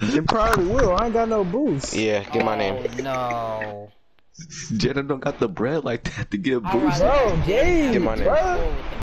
It probably will. I ain't got no boost. Yeah, get my name. Oh no. Jenna don't got the bread like that to get I'd boosted. rather Bro, have Jay gay, Get have my a name. bro. J4 with the